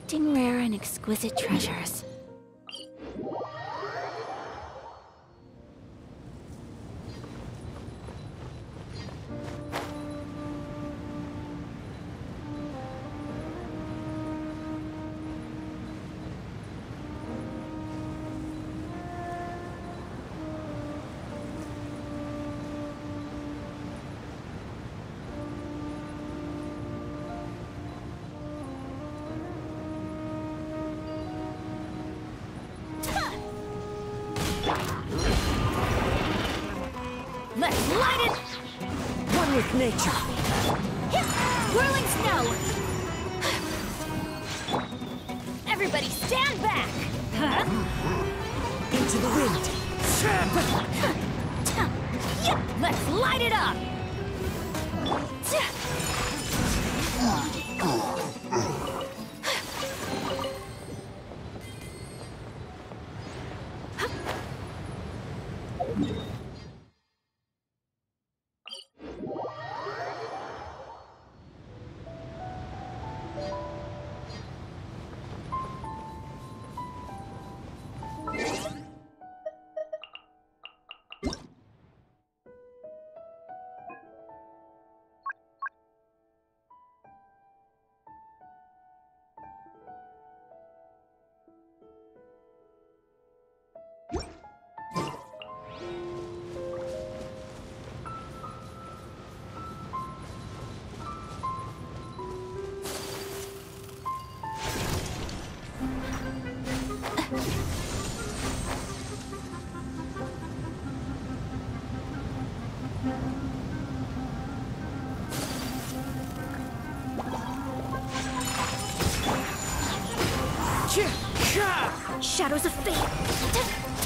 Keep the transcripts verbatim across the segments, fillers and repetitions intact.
Collecting rare and exquisite treasures. Let's light it! One with nature. Whirling snow! Everybody stand back! Huh? Into the wind. Let's light it up! Shadows of fate.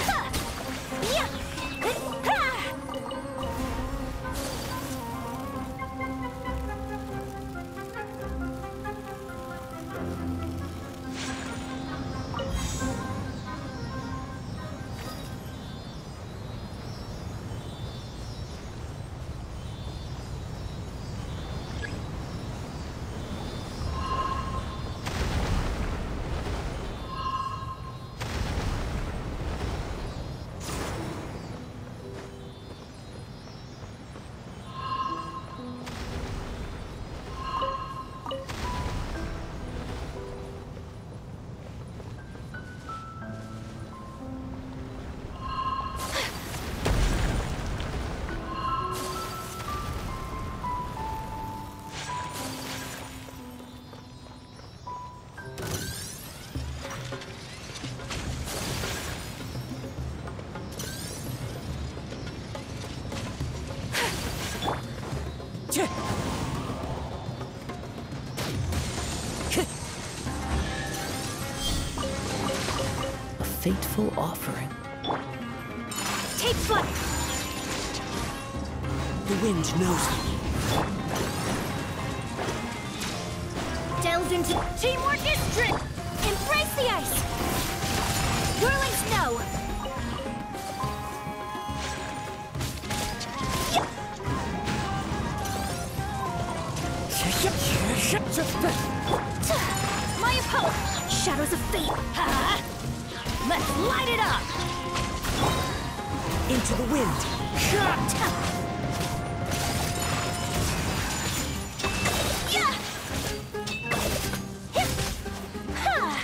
A fateful offering. Take flight! The wind knows me. Delves into teamwork is strict! Embrace the ice! Whirling snow! My opponent! Shadows of fate! Ha! Let's light it up! Into the wind. Yeah! Ha!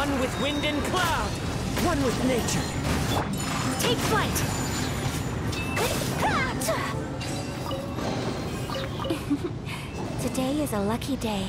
One with wind and cloud. One with nature. Take flight! Today is a lucky day.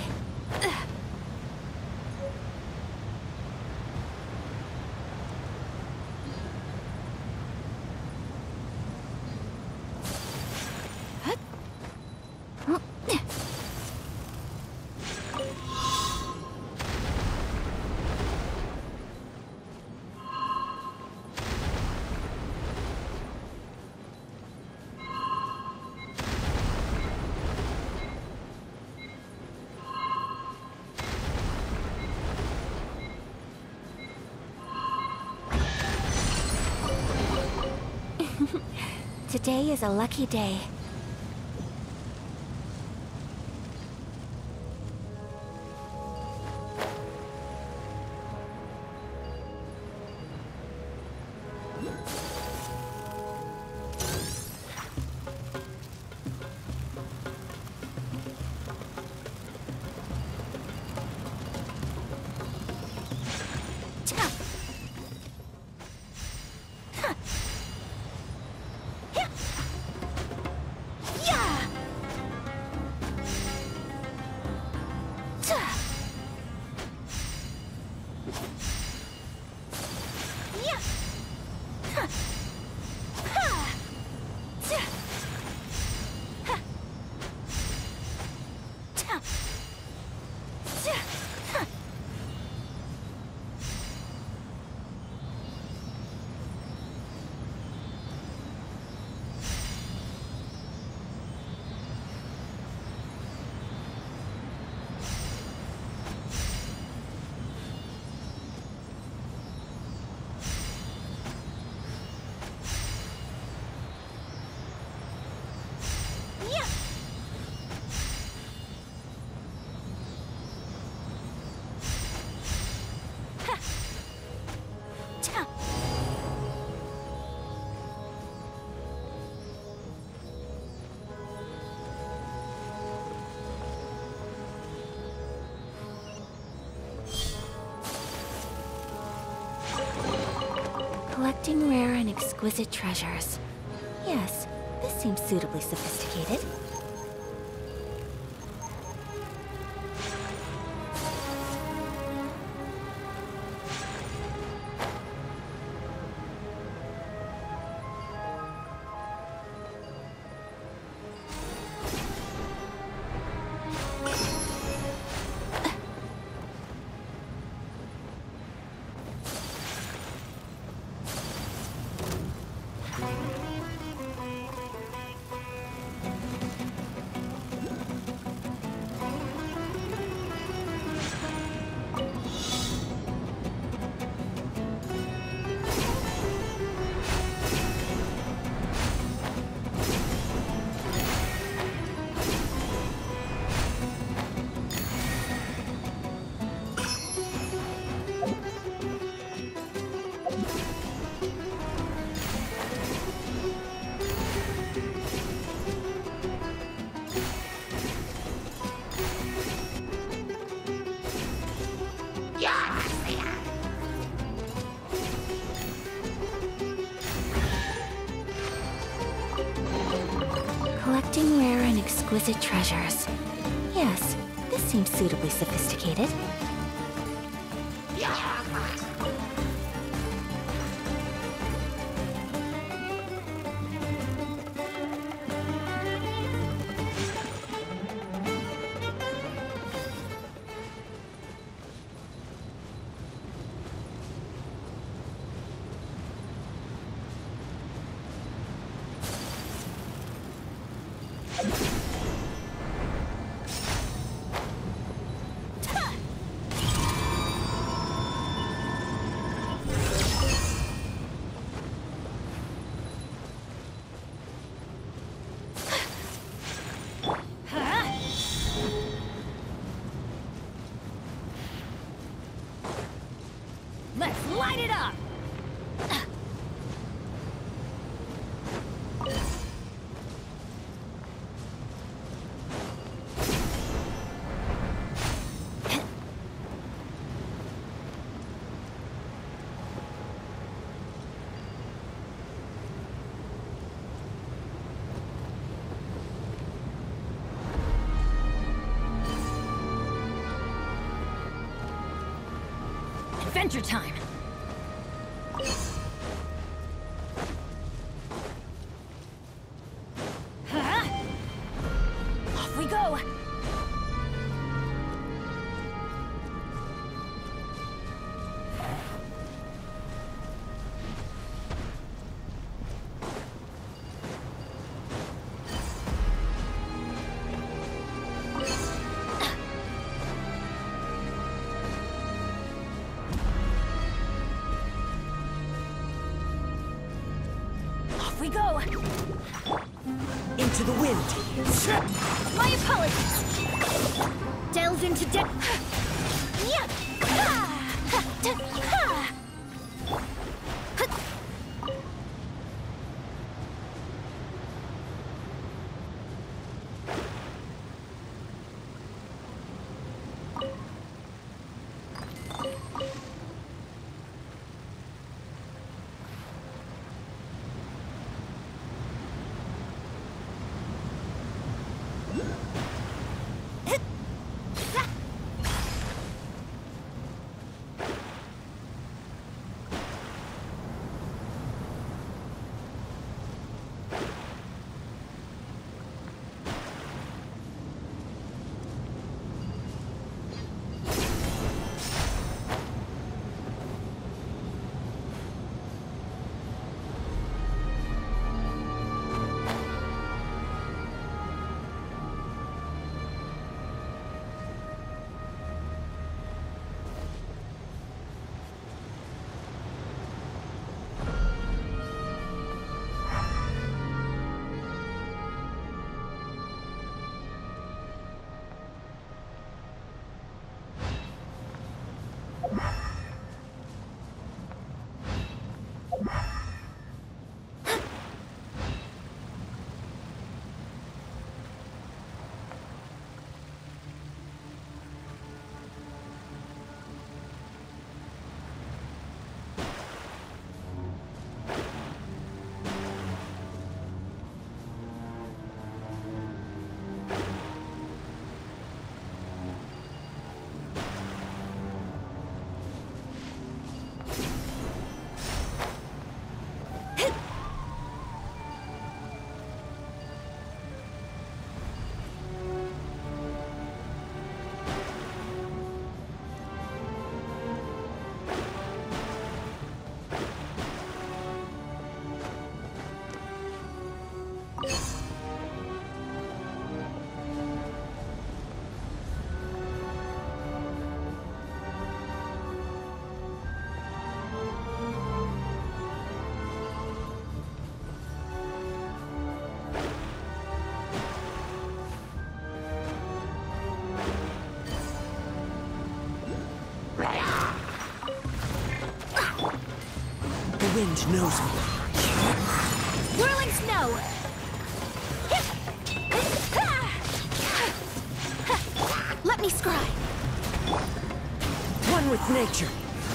Today is a lucky day. Collecting rare and exquisite treasures. Yes, this seems suitably sophisticated. Collecting rare and exquisite treasures. Yes, this seems suitably sophisticated. Let's light it up! Adventure time! Ha! Off we go! We go! Into the wind! My apologies! Delve into debt. Yeah! Ha! Ha! Ta- ha! The wind knows me. Whirling snow! Let me scry! One with nature.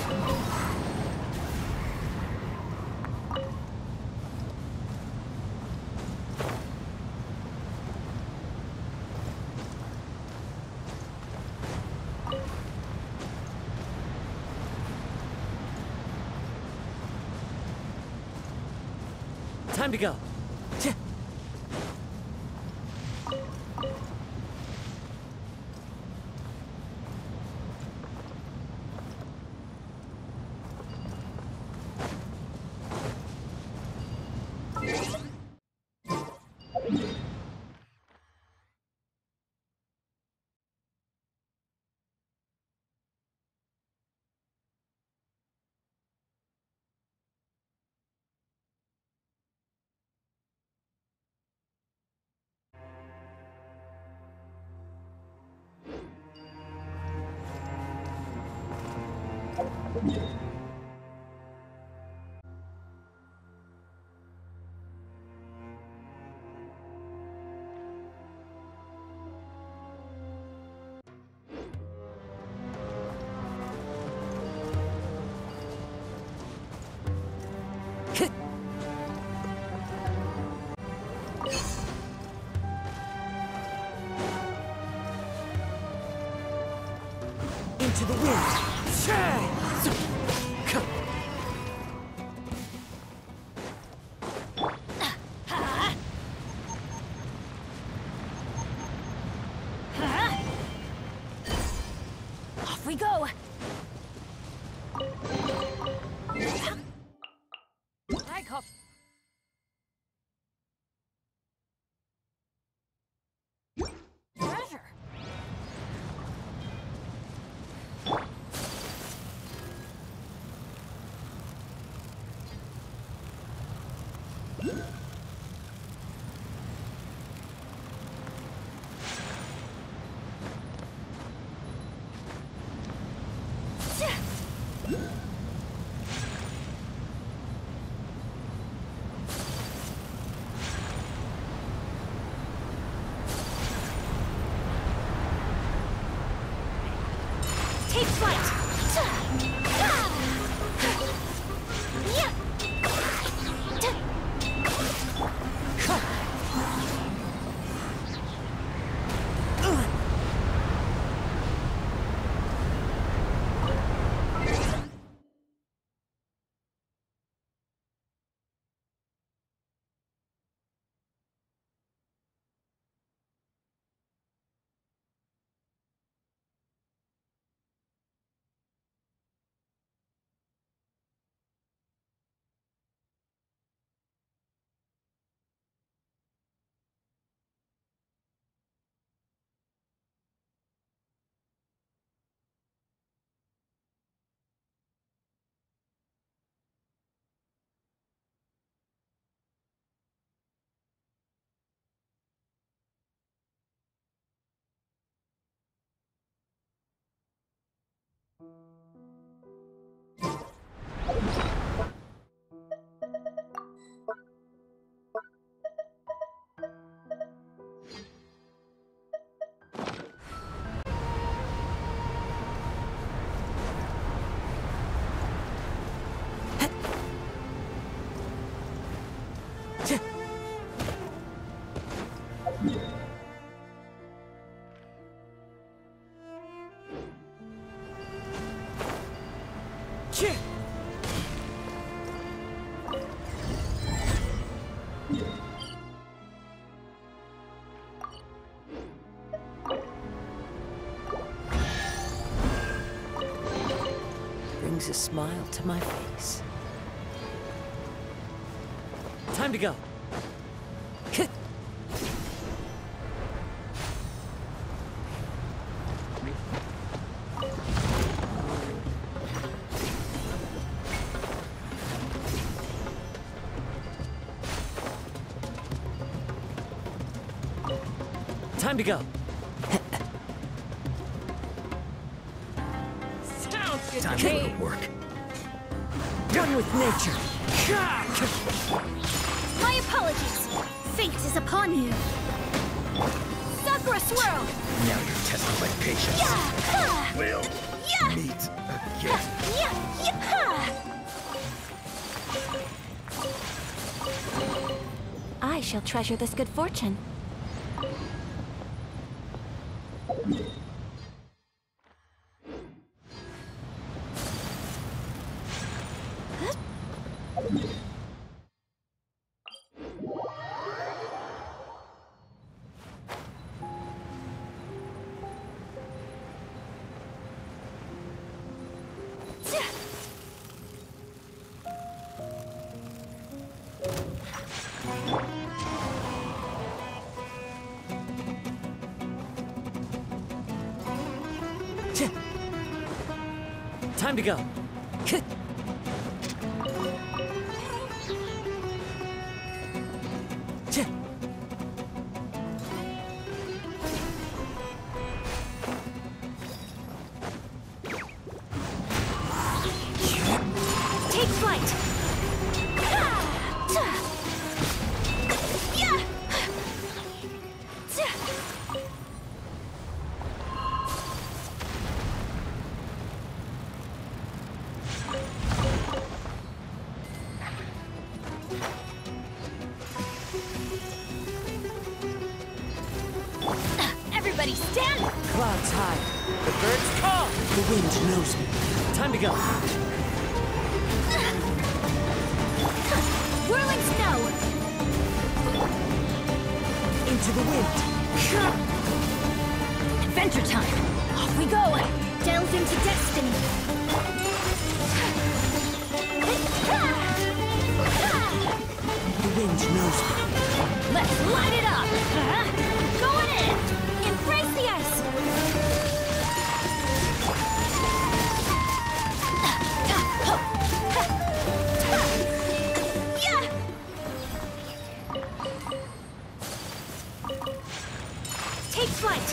Time to go. Tch. Into the wind. we go! I call... Treasure! Take flight! Brings a smile to my face. Time to go. Time to go. Sounds good Time to me. to work. Done with nature. My apologies. Fate is upon you. Sakura swirl. Now you're testing my patience. Yeah. Ha. We'll Yeah. meet again. Yeah. Yeah. Ha. I shall treasure this good fortune. Time to go. Take flight. Yeah. Everybody stand! Clouds high. The birds call. The wind knows me. Time to go. Whirling snow! Into the wind. Adventure time! Off we go! Delve into destiny. The wind knows me. Let's light it up! Huh? Going in! Embrace the ice! Yeah! Take flight!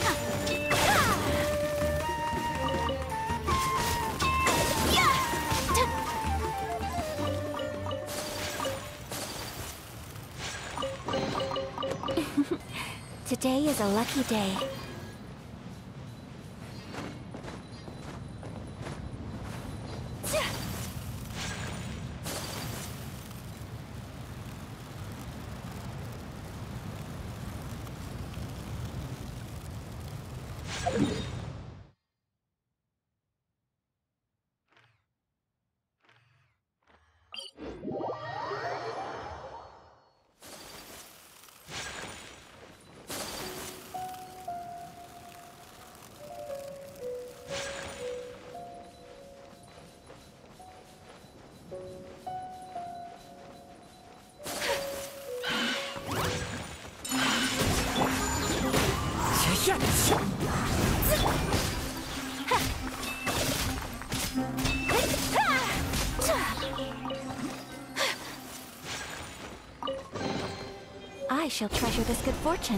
Today is a lucky day. I shall treasure this good fortune.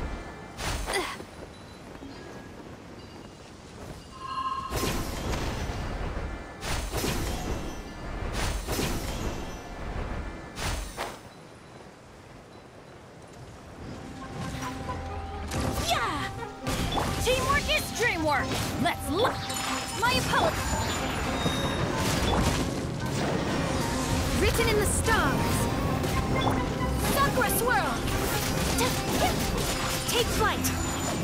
Yeah! Teamwork is dreamwork! Let's look! My opponent! Written in the stars! Sakura swirl! Take flight!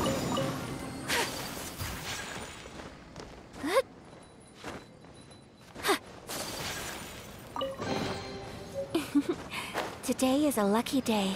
Today is a lucky day.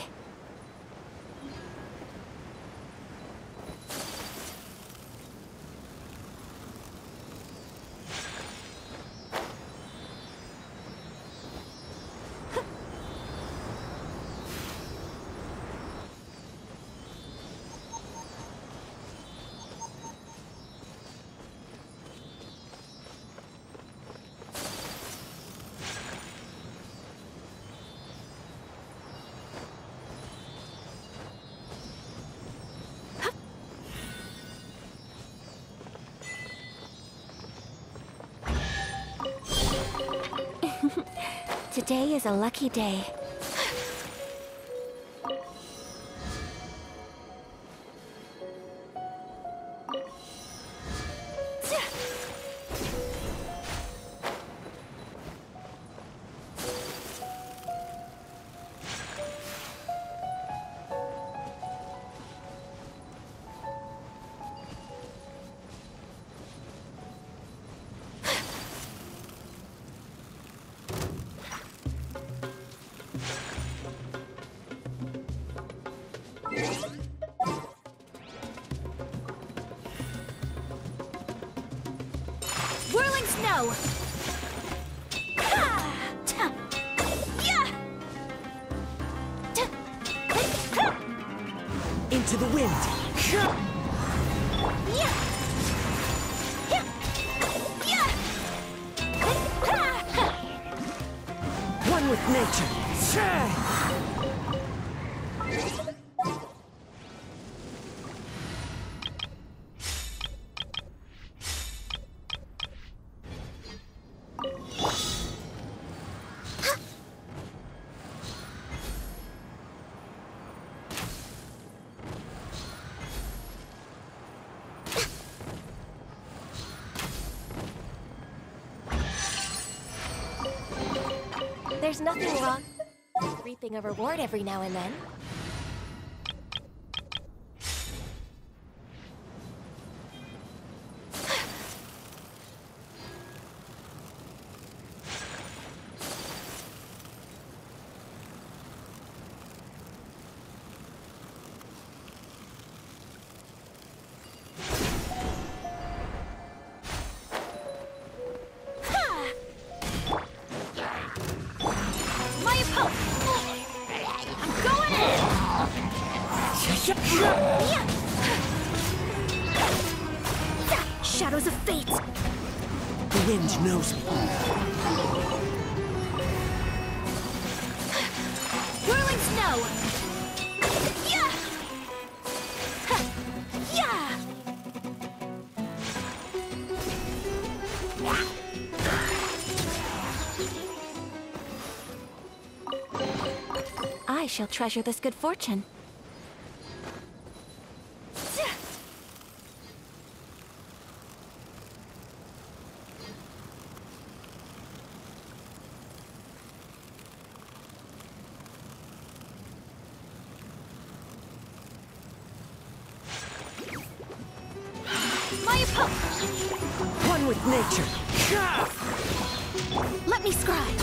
Today is a lucky day. Whirling snow! Ha! Ta! Yeah! Ta! Ha! Into the wind. Yeah! Yeah! Yeah! Ha! One with nature. There's nothing wrong with reaping a reward every now and then. Yeah. Shadows of fate. The wind knows me. Whirling snow. Yeah. Yeah. I shall treasure this good fortune. My opponent. One with nature. Let me scry.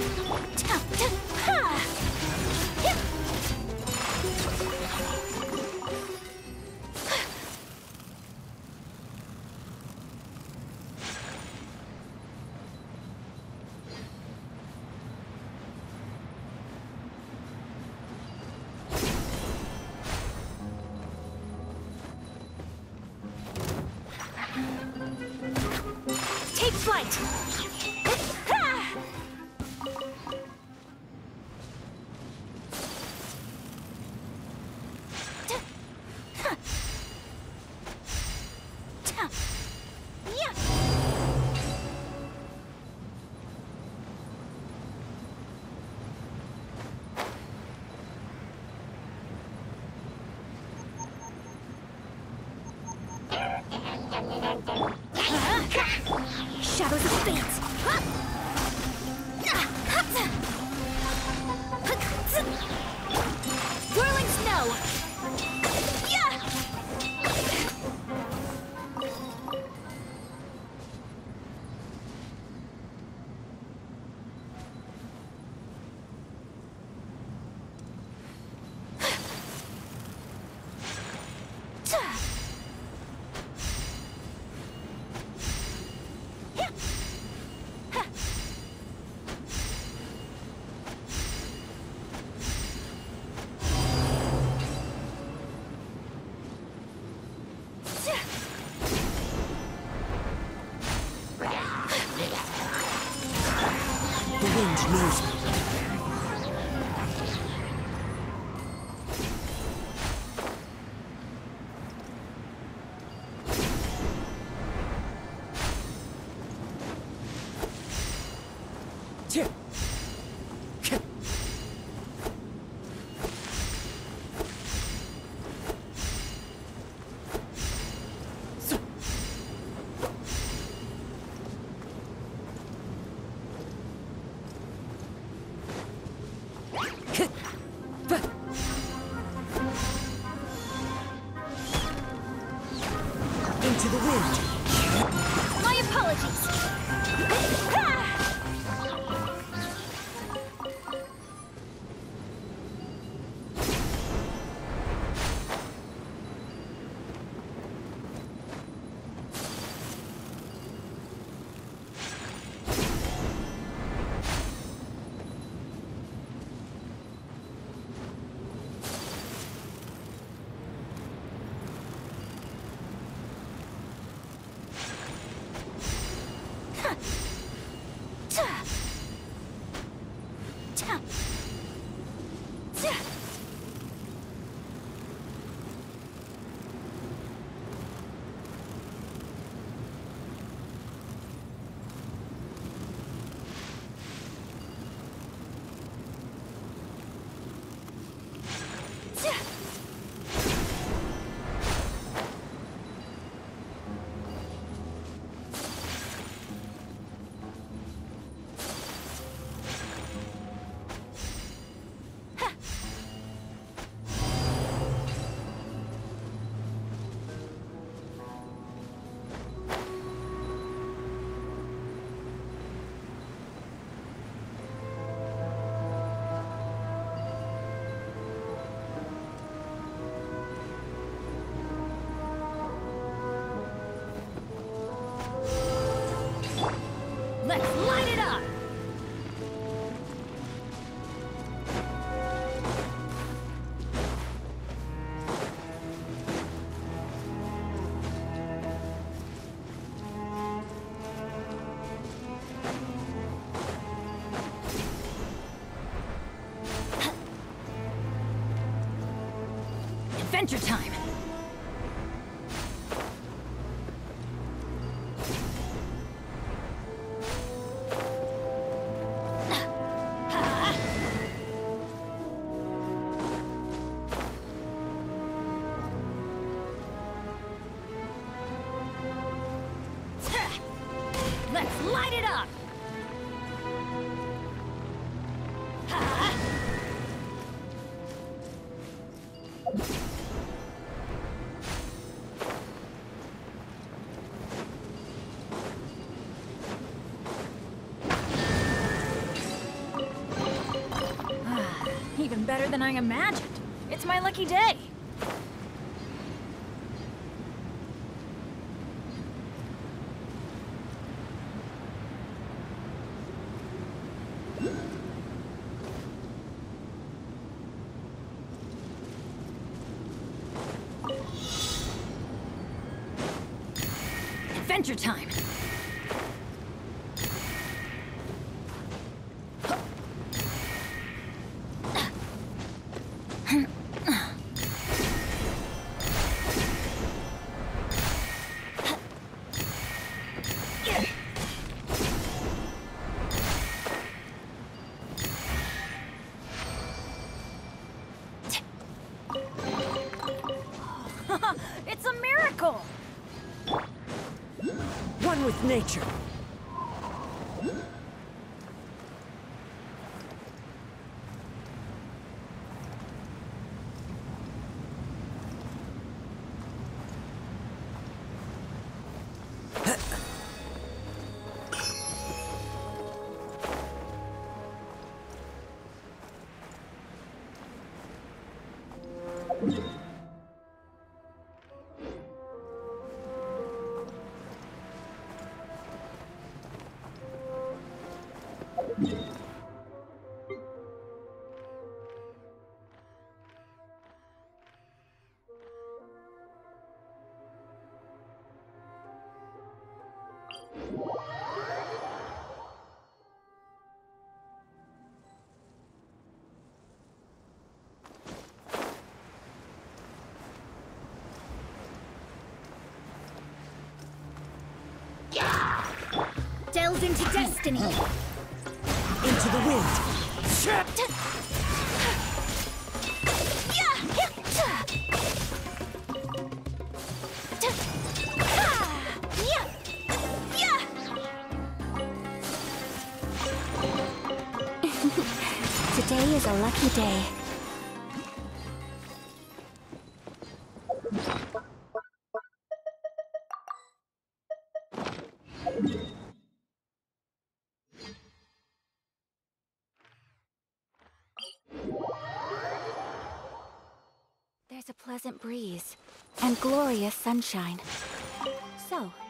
Take flight. Shadows of fate. Whirling snow. Yeah. The wind knows me. Tip. Kip. So. Hit. Ba. Into the wind. My apologies. Adventure time! Let's light it up! Even better than I imagined. It's my lucky day. Adventure time! It's a miracle! One with nature. Delve into destiny! Into the wind. Today is a lucky day. There's a pleasant breeze and glorious sunshine. So,